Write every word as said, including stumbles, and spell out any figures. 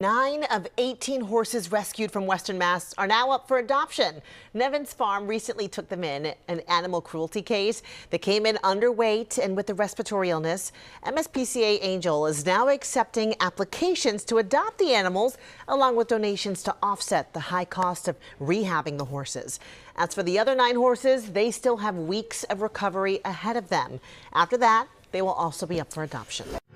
Nine of eighteen horses rescued from Western Mass are now up for adoption. Nevins Farm recently took them in an animal cruelty case. They came in underweight and with a respiratory illness. M S P C A Angel is now accepting applications to adopt the animals, along with donations to offset the high cost of rehabbing the horses. As for the other nine horses, they still have weeks of recovery ahead of them. After that, they will also be up for adoption.